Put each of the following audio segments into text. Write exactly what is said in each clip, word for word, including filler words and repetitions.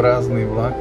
prázdny vlak.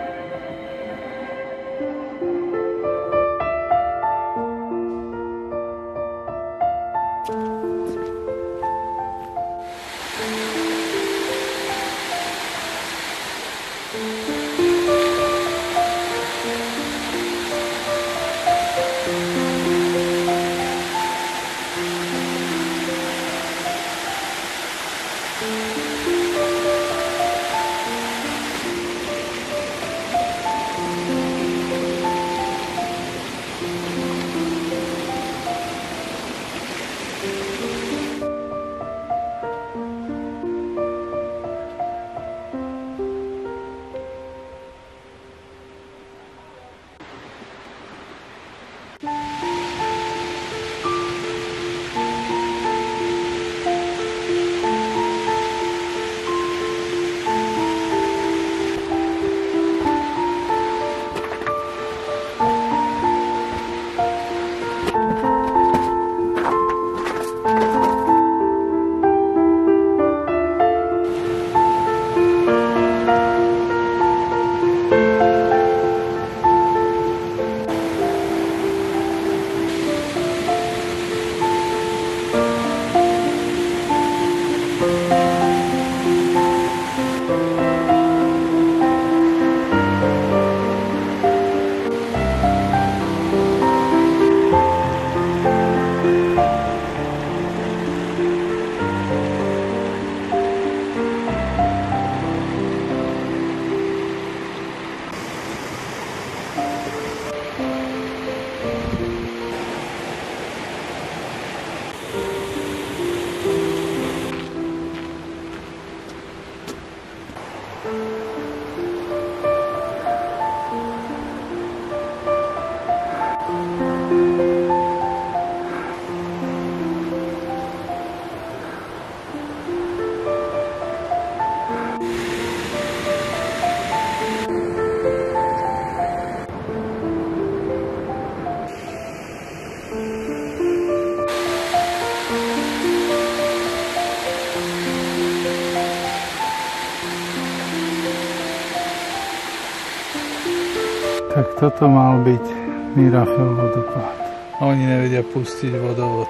Tak toto mal byť Mirafel vodopád. A oni nevedia pustiť vodovod.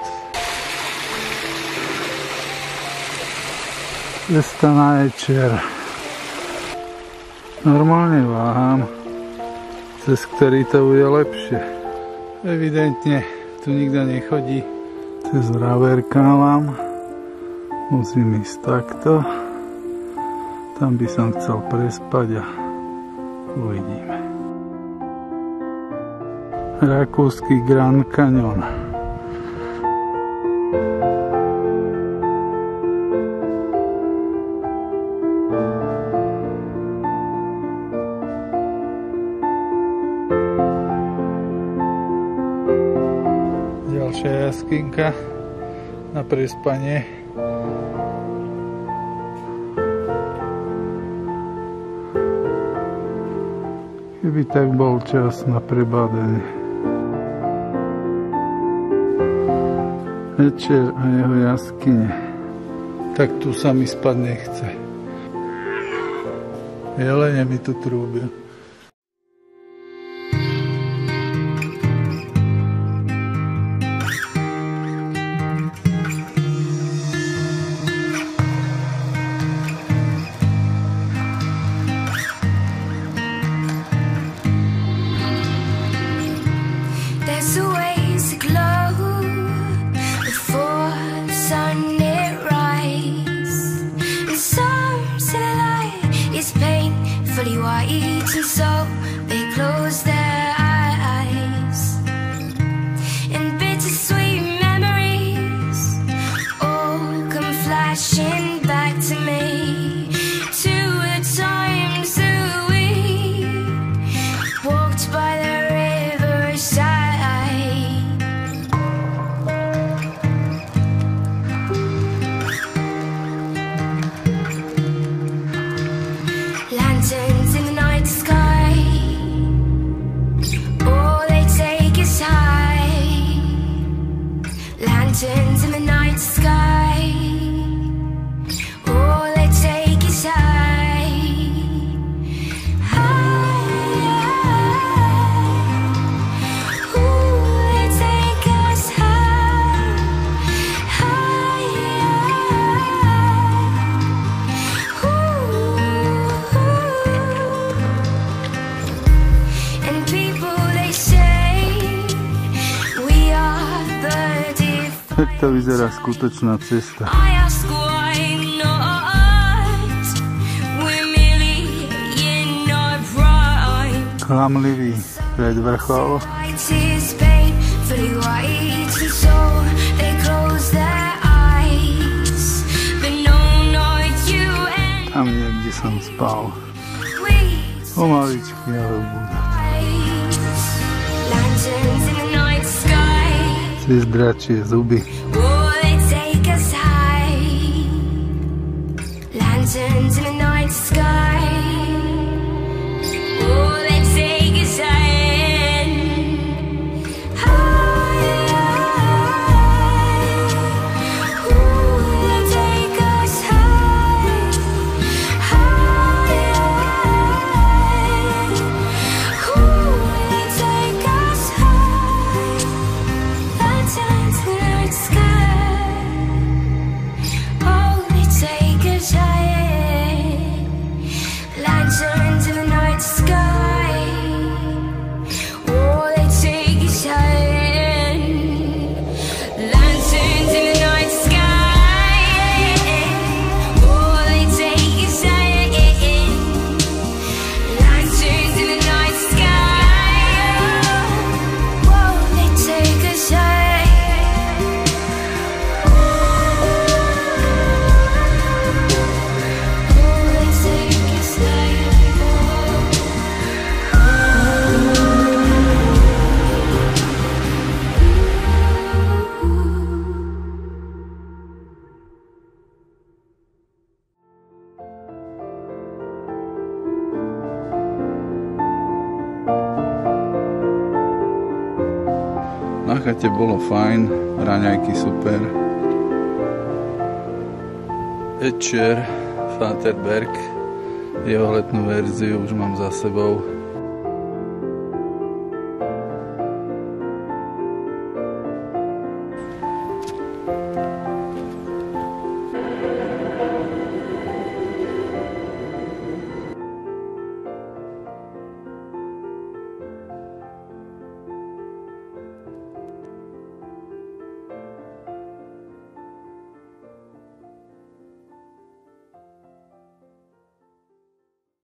Cesta na Ečer. Normálne váham, cez ktorý to bude lepšie. Evidentne tu nikto nechodí. Cez Raverkávam. Musím ísť takto. Tam by som chcel prespať a uvidíme. Rakúsky Grand Canyon. Ďalšia jaskinka na prespanie. Keby tak bol čas na prebádanie. Ečer a jeho jaskyne. Tak tu sa mi spať nechce. Jelene mi tu trúbia. By the riverside Tak to vyzerá skutočná cesta. Klamlivý predvrchol. Tam niekde som spal. Pomaličky, ale ubúdať. Cez dračie zuby. Lanterns in the night sky. Oh, they take us high, high. Oh, they take us high, high. Oh, they take us high. Lanterns in the night sky. Oh, they take us high. Lanterns in the night sky. Oh, they take us high. Lanterns in the night sky. Oh, they take us high. Lanterns in the night sky. Oh, they take us high. Na chate bolo fajn, raňajky super. Večer, Vaterberg, jeho letnú verziu už mám za sebou.